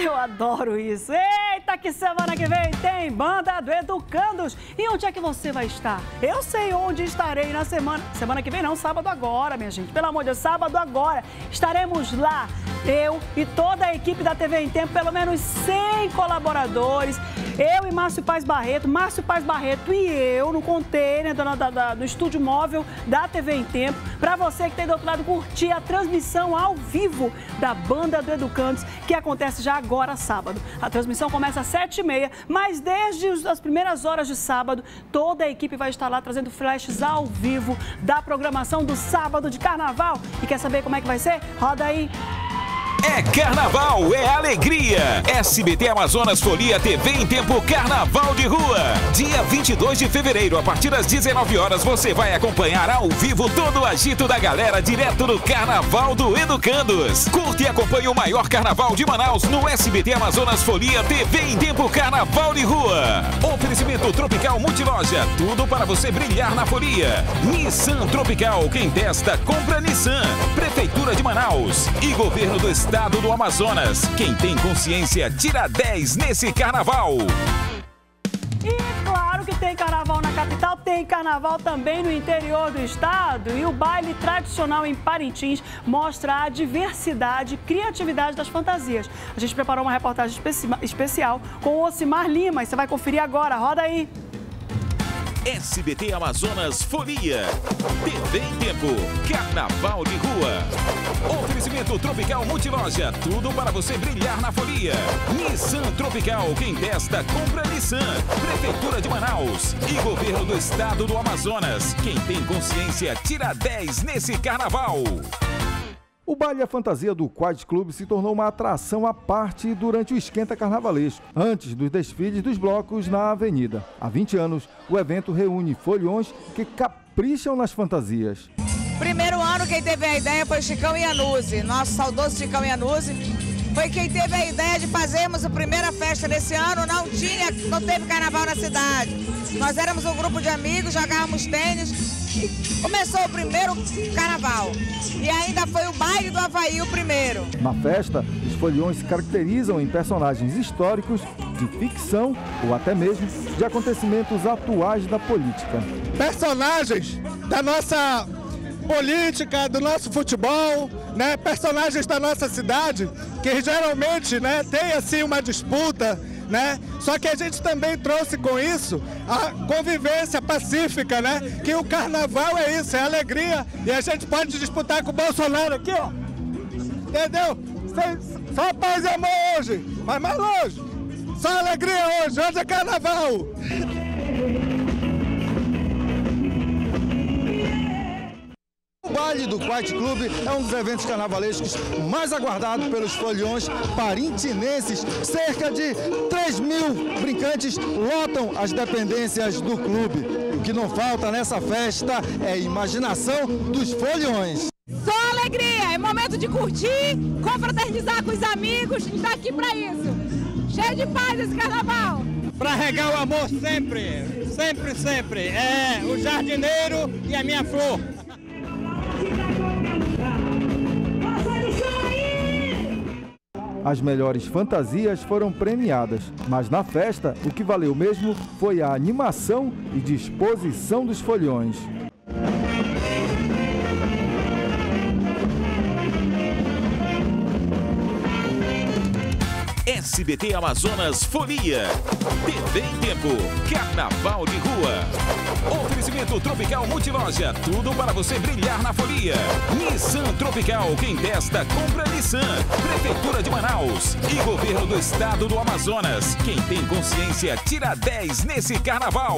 Eu adoro isso. Eita, que semana que vem tem Banda do Educandos. E onde é que você vai estar? Eu sei onde estarei na semana. Semana que vem não, sábado agora, minha gente. Pelo amor de Deus, sábado agora. Estaremos lá, eu e toda a equipe da TV em Tempo, pelo menos 100 colaboradores. Eu e Márcio Paz Barreto e eu no container do estúdio móvel da TV em Tempo. Para você que tem do outro lado curtir a transmissão ao vivo da Banda do Educandos, que acontece já agora, sábado. A transmissão começa às 7h30, mas desde as primeiras horas de sábado, toda a equipe vai estar lá trazendo flashes ao vivo da programação do sábado de carnaval. E quer saber como é que vai ser? Roda aí! É carnaval, é alegria. SBT Amazonas Folia TV em Tempo Carnaval de Rua. Dia 22 de fevereiro, a partir das 19 horas, você vai acompanhar ao vivo todo o agito da galera direto do Carnaval do Educandos. Curte e acompanhe o maior carnaval de Manaus no SBT Amazonas Folia TV em Tempo Carnaval de Rua. Oferecimento Tropical Multiloja, tudo para você brilhar na folia. Nissan Tropical, quem testa, compra Nissan. Prefeitura de Manaus e Governo do Estado do Amazonas. Quem tem consciência tira 10 nesse carnaval. E claro que tem carnaval na capital, tem carnaval também no interior do estado. E o baile tradicional em Parintins mostra a diversidade e criatividade das fantasias. A gente preparou uma reportagem especial com o Ocimar Lima e você vai conferir agora. Roda aí! SBT Amazonas Folia, TV em Tempo, Carnaval de Rua. Oferecimento Tropical Multiloja, tudo para você brilhar na folia. Nissan Tropical, quem testa, compra Nissan. Prefeitura de Manaus e Governo do Estado do Amazonas. Quem tem consciência tira 10 nesse carnaval. O baile e a fantasia do Quad Club se tornou uma atração à parte durante o esquenta carnavalesco, antes dos desfiles dos blocos na avenida. Há 20 anos, o evento reúne foliões que capricham nas fantasias. Primeiro ano quem teve a ideia foi Chicão Iannuzzi, nosso saudoso Chicão Iannuzzi. Foi quem teve a ideia de fazermos a primeira festa desse ano, não teve carnaval na cidade. Nós éramos um grupo de amigos, jogávamos tênis e começou o primeiro carnaval. E ainda foi o baile do Havaí o primeiro. Na festa, os foliões se caracterizam em personagens históricos, de ficção ou até mesmo de acontecimentos atuais da política. Personagens da nossa política, do nosso futebol, né? Personagens da nossa cidade, que geralmente, né, tem assim uma disputa, né? Só que a gente também trouxe com isso a convivência pacífica, né? Que o carnaval é isso, é alegria, e a gente pode disputar com o Bolsonaro aqui, ó. Entendeu? Só paz e amor hoje, mas mais longe. Só alegria hoje é carnaval. O baile do Quad Club é um dos eventos carnavalescos mais aguardados pelos foliões parintinenses. Cerca de 3.000 brincantes lotam as dependências do clube. O que não falta nessa festa é a imaginação dos foliões. Só alegria, é momento de curtir, confraternizar com os amigos, a gente está aqui para isso. Cheio de paz esse carnaval. Para regar o amor sempre, sempre, sempre. É o jardineiro e a minha flor. As melhores fantasias foram premiadas, mas na festa o que valeu mesmo foi a animação e disposição dos foliões. SBT Amazonas Folia, TV em Tempo, Carnaval de Rua. Oferecimento Tropical Multiloja, tudo para você brilhar na folia. Nissan Tropical, quem testa, compra Nissan. Prefeitura de Manaus e Governo do Estado do Amazonas. Quem tem consciência tira 10 nesse carnaval.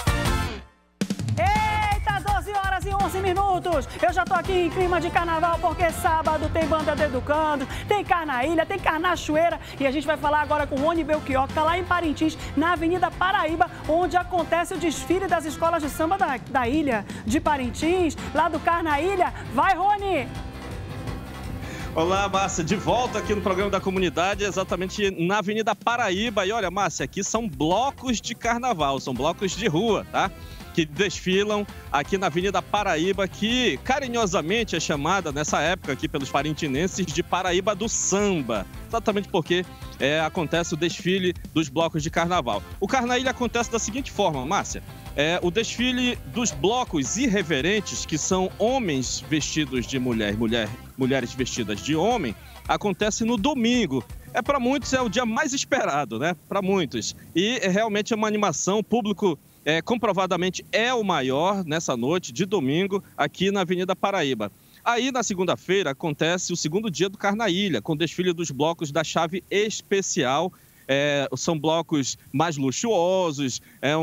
11 minutos. Eu já tô aqui em clima de carnaval porque sábado tem Banda do Educandos, tem Carnaília, tem Carnachoeira e a gente vai falar agora com o Rony Belchior, que tá lá em Parintins, na Avenida Paraíba, onde acontece o desfile das escolas de samba da ilha de Parintins, lá do Carnaília. Vai, Rony! Olá, Márcia, de volta aqui no programa da comunidade, exatamente na Avenida Paraíba. E olha, Márcia, aqui são blocos de carnaval, são blocos de rua, tá? que desfilam aqui na Avenida Paraíba, que carinhosamente é chamada nessa época aqui pelos parintinenses de Paraíba do Samba, exatamente porque acontece o desfile dos blocos de carnaval. O Carnaília acontece da seguinte forma, Márcia: o desfile dos blocos irreverentes, que são homens vestidos de mulher, mulheres vestidas de homem, acontece no domingo. Para muitos é o dia mais esperado, né? Para muitos. E realmente é uma animação, o público comprovadamente é o maior nessa noite de domingo aqui na Avenida Paraíba. Aí, na segunda-feira, acontece o segundo dia do Carnaília, com o desfile dos blocos da chave especial. São blocos mais luxuosos,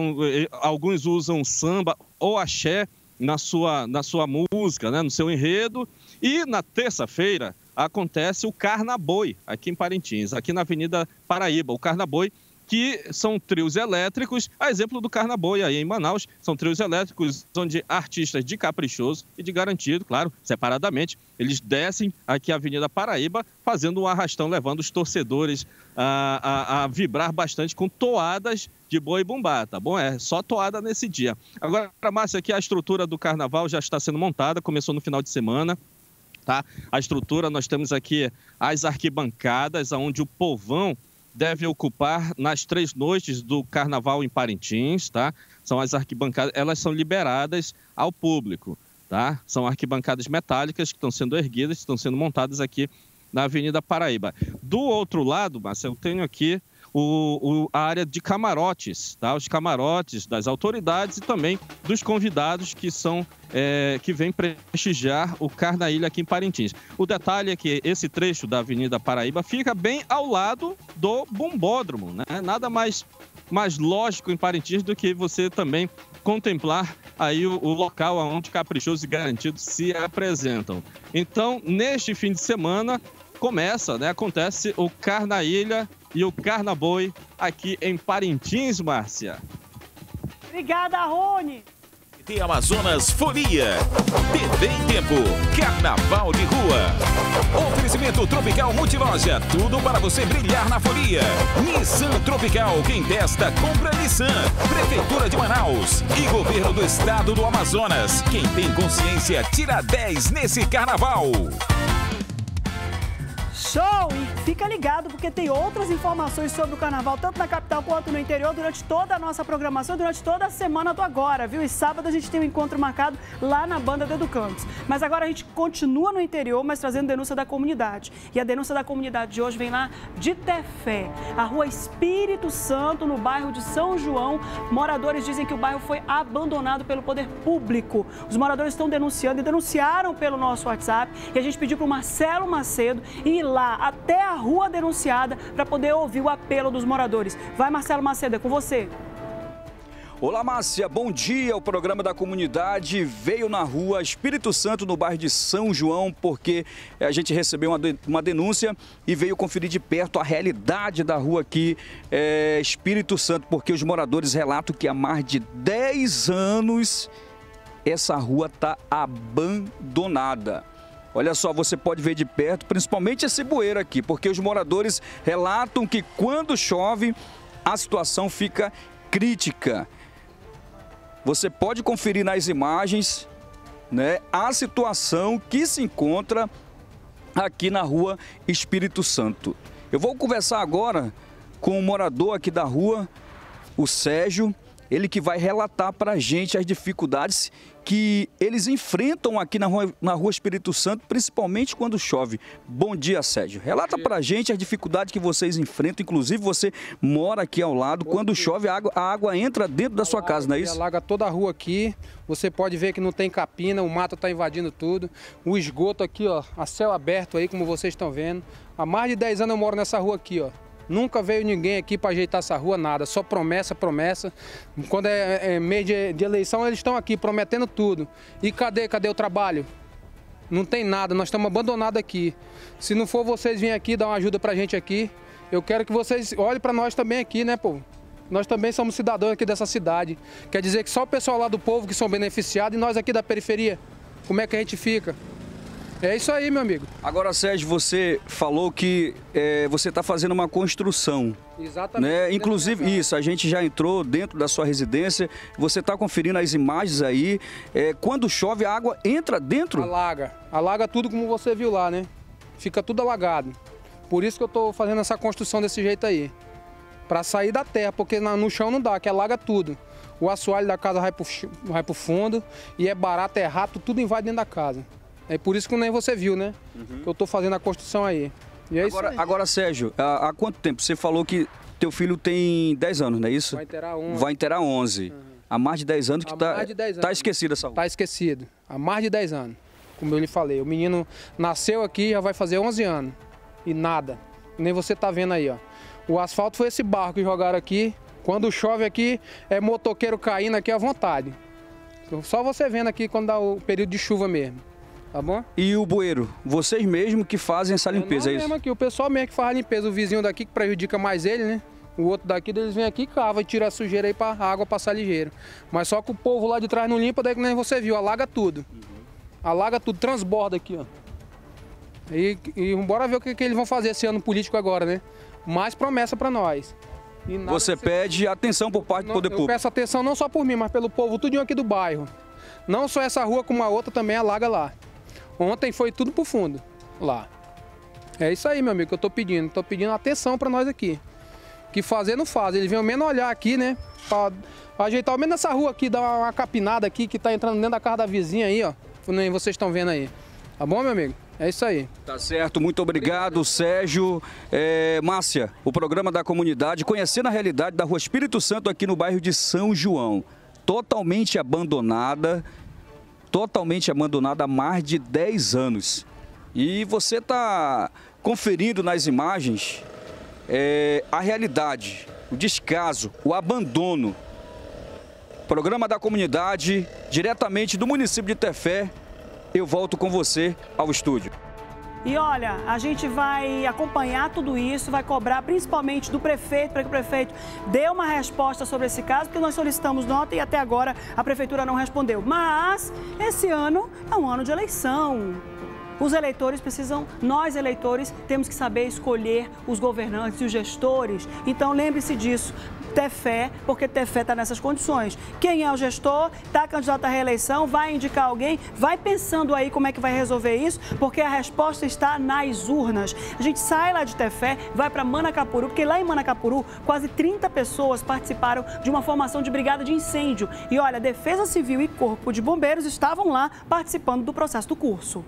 alguns usam samba ou axé na sua música, né, no seu enredo. E na terça-feira acontece o Carnaboi, aqui em Parintins, aqui na Avenida Paraíba. O Carnaboi, que são trios elétricos, a exemplo do Carnaboi aí em Manaus, são trios elétricos onde artistas de caprichoso e de garantido, claro, separadamente, eles descem aqui a Avenida Paraíba fazendo um arrastão, levando os torcedores a vibrar bastante com toadas de boi bumbá, tá bom? É só toada nesse dia. Agora, Márcia, aqui a estrutura do carnaval já está sendo montada, começou no final de semana. Tá? A estrutura, nós temos aqui as arquibancadas, onde o povão deve ocupar nas 3 noites do Carnaval em Parintins, tá? São as arquibancadas, elas são liberadas ao público, tá? São arquibancadas metálicas que estão sendo erguidas, estão sendo montadas aqui na Avenida Paraíba. Do outro lado, Márcia, eu tenho aqui a área de camarotes, tá? Os camarotes das autoridades e também dos convidados que vêm prestigiar o Carnaília aqui em Parintins. O detalhe é que esse trecho da Avenida Paraíba fica bem ao lado do Bombódromo, né? Nada mais lógico em Parintins do que você também contemplar aí o local onde Caprichoso e Garantido se apresentam. Então, neste fim de semana, acontece o Carnaília e o Carnaboi aqui em Parintins, Márcia. Obrigada, Rony. Tem Amazonas Folia, TV em Tempo, Carnaval de Rua. Oferecimento Tropical Multiloja, tudo para você brilhar na folia. Nissan Tropical, quem testa, compra Nissan. Prefeitura de Manaus e Governo do Estado do Amazonas. Quem tem consciência, tira 10 nesse Carnaval. Show! E fica ligado porque tem outras informações sobre o carnaval, tanto na capital quanto no interior, durante toda a nossa programação, durante toda a semana do Agora, viu? E sábado a gente tem um encontro marcado lá na Banda do Educandos. Mas agora a gente continua no interior, mas trazendo denúncia da comunidade. E a denúncia da comunidade de hoje vem lá de Tefé, a rua Espírito Santo, no bairro de São João. Moradores dizem que o bairro foi abandonado pelo poder público. Os moradores estão denunciando e denunciaram pelo nosso WhatsApp. E a gente pediu para o Marcelo Macedo ir lá até a rua denunciada para poder ouvir o apelo dos moradores. Vai, Marcelo Macedo, é com você. Olá, Márcia, bom dia. O programa da comunidade veio na rua Espírito Santo, no bairro de São João, porque a gente recebeu uma denúncia e veio conferir de perto a realidade da rua aqui, Espírito Santo, porque os moradores relatam que há mais de 10 anos essa rua está abandonada. Olha só, você pode ver de perto, principalmente esse bueiro aqui, porque os moradores relatam que quando chove, a situação fica crítica. Você pode conferir nas imagens, né, a situação que se encontra aqui na rua Espírito Santo. Eu vou conversar agora com o morador aqui da rua, o Sérgio, ele que vai relatar para a gente as dificuldades que eles enfrentam aqui na rua Espírito Santo, principalmente quando chove. Bom dia, Sérgio. Relata para a gente as dificuldades que vocês enfrentam, inclusive você mora aqui ao lado. Quando chove, a água entra dentro da sua casa, não é isso? Alaga toda a rua aqui, você pode ver que não tem capina, o mato está invadindo tudo. O esgoto aqui, ó, a céu aberto aí, como vocês estão vendo. Há mais de 10 anos eu moro nessa rua aqui, ó. Nunca veio ninguém aqui para ajeitar essa rua, nada, só promessa, promessa. Quando é mês de eleição, eles estão aqui prometendo tudo. E cadê o trabalho? Não tem nada, nós estamos abandonados aqui. Se não for vocês virem aqui dar uma ajuda para a gente aqui, eu quero que vocês olhem para nós também aqui, né, pô? Nós também somos cidadãos aqui dessa cidade. Quer dizer que só o pessoal lá do povo que são beneficiados e nós aqui da periferia, como é que a gente fica? É isso aí, meu amigo. Agora, Sérgio, você falou que você está fazendo uma construção. Exatamente. Né? Inclusive, isso, a gente já entrou dentro da sua residência, você está conferindo as imagens aí. Quando chove, a água entra dentro? Alaga tudo como você viu lá, né? Fica tudo alagado. Por isso que eu estou fazendo essa construção desse jeito aí. Para sair da terra, porque no chão não dá, que alaga tudo. O assoalho da casa vai pro fundo e é barato, é rato, tudo invade dentro da casa. É por isso que nem você viu, né? Que eu tô fazendo a construção aí. E é agora, Sérgio, há quanto tempo? Você falou que teu filho tem 10 anos, não é isso? Vai inteirar 11. Vai inteirar 11. Há mais de 10 anos que tá esquecido essa rua. Tá esquecido. Há mais de 10 anos, como eu lhe falei. O menino nasceu aqui, já vai fazer 11 anos. E nada. Nem você tá vendo aí, ó. O asfalto foi esse barro que jogaram aqui. Quando chove aqui, é motoqueiro caindo aqui à vontade. Só você vendo aqui quando dá o período de chuva mesmo. Tá bom? E o bueiro? Vocês mesmo que fazem essa limpeza, é isso? Mesmo aqui, o pessoal mesmo que faz a limpeza. O vizinho daqui que prejudica mais ele, né? O outro daqui, eles vêm aqui, cava e tira a sujeira aí pra água passar ligeiro. Mas só que o povo lá de trás não limpa, daí que nem você viu, alaga tudo. Alaga tudo, transborda aqui, ó. E bora ver o que eles vão fazer esse ano político agora, né? Mais promessa pra nós. Você pede atenção por parte do poder público? Eu peço atenção não só por mim, mas pelo povo tudinho aqui do bairro. Não só essa rua, como a outra também alaga lá. Ontem foi tudo pro fundo, lá. É isso aí, meu amigo, que eu tô pedindo. Tô pedindo atenção pra nós aqui. Que fazer não faz. Eles vêm ao menos olhar aqui, né? Pra ajeitar ao menos essa rua aqui, dar uma capinada aqui, que tá entrando dentro da casa da vizinha aí, ó. Nem vocês estão vendo aí. Tá bom, meu amigo? É isso aí. Tá certo, muito obrigado, Sérgio. Márcia, o programa da comunidade, conhecendo a realidade da Rua Espírito Santo aqui no bairro de São João. Totalmente abandonada há mais de 10 anos. E você está conferindo nas imagens a realidade, o descaso, o abandono. Programa da comunidade, diretamente do município de Tefé. Eu volto com você ao estúdio. E olha, a gente vai acompanhar tudo isso, vai cobrar principalmente do prefeito, para que o prefeito dê uma resposta sobre esse caso, porque nós solicitamos nota e até agora a prefeitura não respondeu. Mas esse ano é um ano de eleição. Os eleitores precisam, nós eleitores, temos que saber escolher os governantes e os gestores. Então lembre-se disso. Tefé, porque Tefé está nessas condições. Quem é o gestor, está candidato à reeleição, vai indicar alguém, vai pensando aí como é que vai resolver isso, porque a resposta está nas urnas. A gente sai lá de Tefé, vai para Manacapuru, porque lá em Manacapuru, quase 30 pessoas participaram de uma formação de brigada de incêndio. E olha, Defesa Civil e Corpo de Bombeiros estavam lá participando do processo do curso.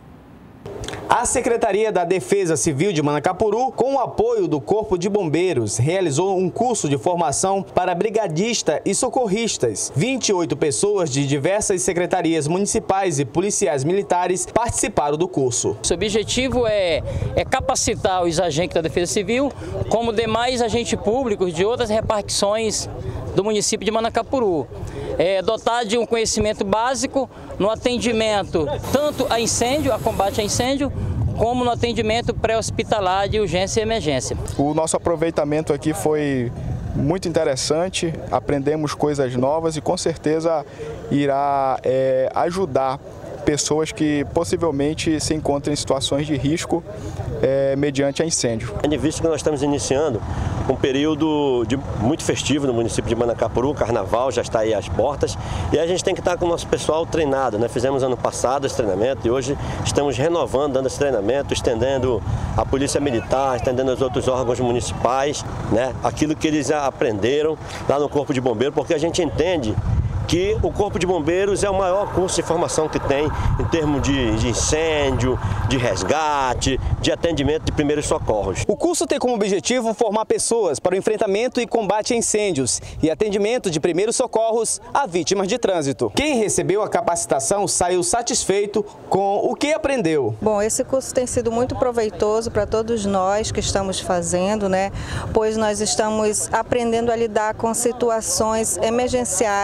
A Secretaria da Defesa Civil de Manacapuru, com o apoio do Corpo de Bombeiros, realizou um curso de formação para brigadista e socorristas. 28 pessoas de diversas secretarias municipais e policiais militares participaram do curso. O objetivo é capacitar os agentes da Defesa Civil, como demais agentes públicos de outras repartições do município de Manacapuru. Dotar de um conhecimento básico no atendimento tanto a incêndio, a combate a incêndio, como no atendimento pré-hospitalar de urgência e emergência. O nosso aproveitamento aqui foi muito interessante, aprendemos coisas novas e com certeza irá ajudar pessoas que possivelmente se encontram em situações de risco mediante a incêndio. Tendo visto que nós estamos iniciando um período muito festivo no município de Manacapuru, o carnaval já está aí às portas e a gente tem que estar com o nosso pessoal treinado, né? Fizemos ano passado esse treinamento e hoje estamos renovando, dando esse treinamento, estendendo a polícia militar, estendendo aos outros órgãos municipais, né? Aquilo que eles aprenderam lá no Corpo de Bombeiro, porque a gente entende que o Corpo de Bombeiros é o maior curso de formação que tem em termos de incêndio, de resgate, de atendimento de primeiros socorros. O curso tem como objetivo formar pessoas para o enfrentamento e combate a incêndios e atendimento de primeiros socorros a vítimas de trânsito. Quem recebeu a capacitação saiu satisfeito com o que aprendeu. Bom, esse curso tem sido muito proveitoso para todos nós que estamos fazendo, né? Pois nós estamos aprendendo a lidar com situações emergenciais, onde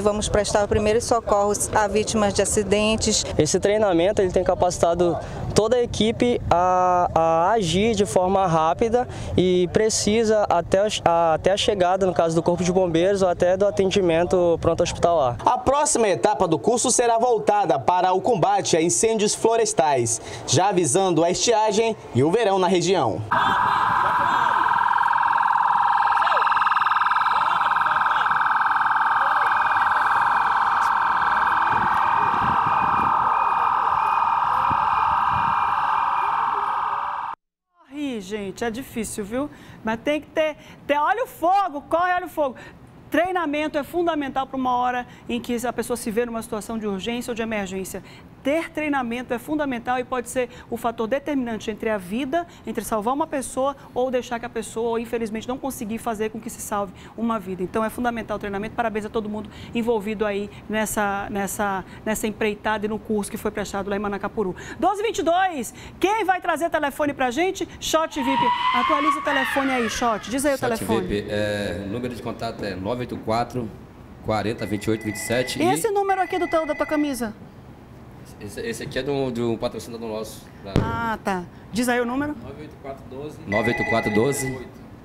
vamos prestar primeiros socorros a vítimas de acidentes. Esse treinamento ele tem capacitado toda a equipe a agir de forma rápida e precisa até a chegada, no caso do Corpo de Bombeiros, ou até do atendimento pronto hospitalar. A próxima etapa do curso será voltada para o combate a incêndios florestais, já avisando a estiagem e o verão na região. Gente, é difícil, viu? Mas tem que ter olha o fogo, corre, olha o fogo. Treinamento é fundamental para uma hora em que a pessoa se vê numa situação de urgência ou de emergência. Ter treinamento é fundamental e pode ser o fator determinante entre a vida, entre salvar uma pessoa ou deixar que a pessoa, ou infelizmente, não conseguir fazer com que se salve uma vida. Então é fundamental o treinamento. Parabéns a todo mundo envolvido aí nessa empreitada e no curso que foi prestado lá em Manacapuru. 12h22, quem vai trazer telefone pra gente? Shot VIP. Atualiza o telefone aí, Shot. Diz aí o telefone. VIP, o número de contato é 984 40 28 27. E esse número aqui da tua camisa? Esse aqui é do patrocinador nosso. Ah, tá. Diz aí o número. 98412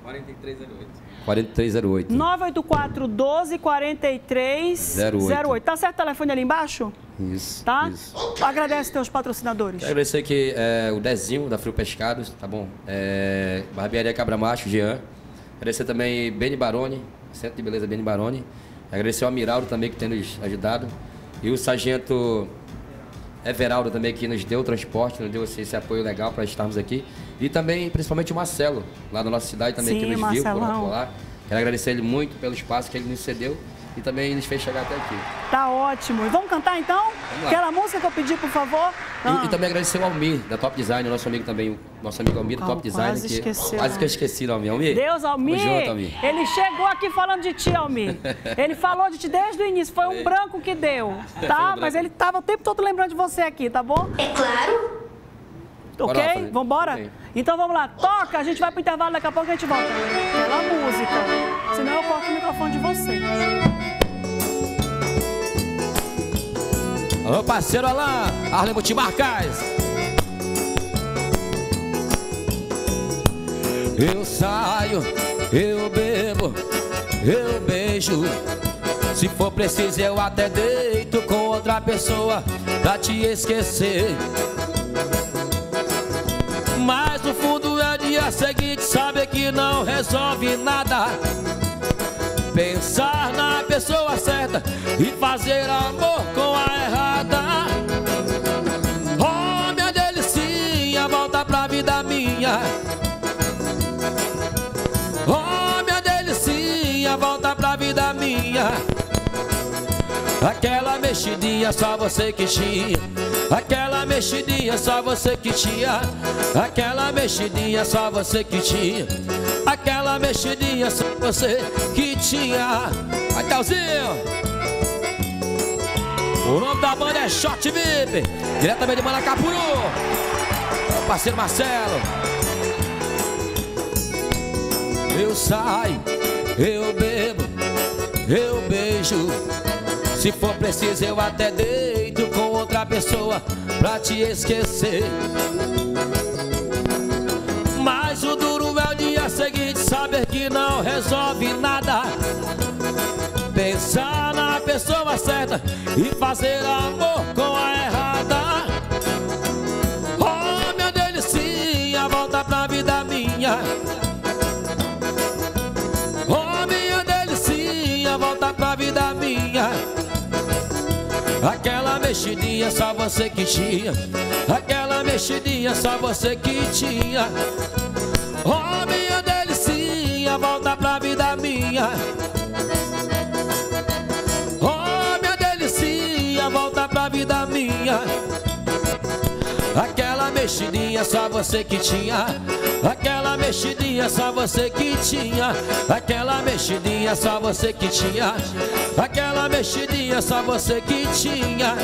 4308. 98412 4308. Tá certo o telefone ali embaixo? Isso. Tá? Isso. Agradece teus patrocinadores. Quero agradecer aqui o Dezinho, da Frio Pescados, tá bom? Barbearia Cabra Macho, Jean. Agradecer também Beni Baroni, Centro de Beleza Beni Baroni. Agradecer ao Amiraldo também, que tem nos ajudado. E o Sargento Everaldo também, que nos deu o transporte, nos deu esse apoio legal para estarmos aqui. E também, principalmente, o Marcelo, lá da nossa cidade, também, que nos viu por lá. Quero agradecer ele muito pelo espaço que ele nos cedeu e também nos fez chegar até aqui. Tá ótimo. E vamos cantar, então? Aquela música que eu pedi, por favor. E também agradecer ao Almir, da Top Design, o nosso amigo também, nosso amigo Almir, do Top Design. Quase que eu esqueci, Almir. Deus, Almir. Junto, Almir. Ele chegou aqui falando de ti, Almir. Ele falou de ti desde o início, foi um branco que deu, tá? Mas ele tava o tempo todo lembrando de você aqui, tá bom? É claro. Ok? Vambora? Okay. Então vamos lá, toca, a gente vai pro intervalo, daqui a pouco a gente volta. Pela música, senão eu corto o microfone de vocês. Alô, parceiro Alain, Arlen Multimarcas. Eu saio, eu bebo, eu beijo. Se for preciso eu até deito com outra pessoa pra te esquecer. Mas no fundo é dia seguinte, sabe que não resolve nada. Pensar na pessoa certa e fazer amor com a errada. Oh, minha delicinha, volta pra vida minha. Oh, minha delicinha, volta pra vida minha. Aquela mexidinha só você que tinha. Aquela mexidinha só você que tinha. Aquela mexidinha só você que tinha. Aquela mexidinha só você que tinha. Vai, Tauzinho. O nome da banda é Shot VIP, diretamente de Manacapuru. Meu parceiro Marcelo. Eu saio, eu bebo, eu beijo. Se for preciso eu até deito com outra pessoa pra te esquecer. Mas o duro é o dia seguinte, saber que não resolve nada. Pensar na pessoa certa e fazer amor com a errada. Oh, minha delicinha, volta pra vida minha. Oh, minha delicinha, volta pra vida minha. Aquela mexidinha só você que tinha. Aquela mexidinha só você que tinha. Oh, minha delicinha, volta pra vida minha. Oh, minha delicinha, volta pra vida minha. Aquela mexidinha só você que tinha. Aquela mexidinha só você que tinha. Aquela mexidinha só você que tinha. Aquela mexidinha só você que tinha.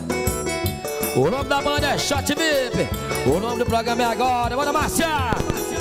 O nome da banda é Shot VIP. O nome do programa é agora. Bora, Márcia!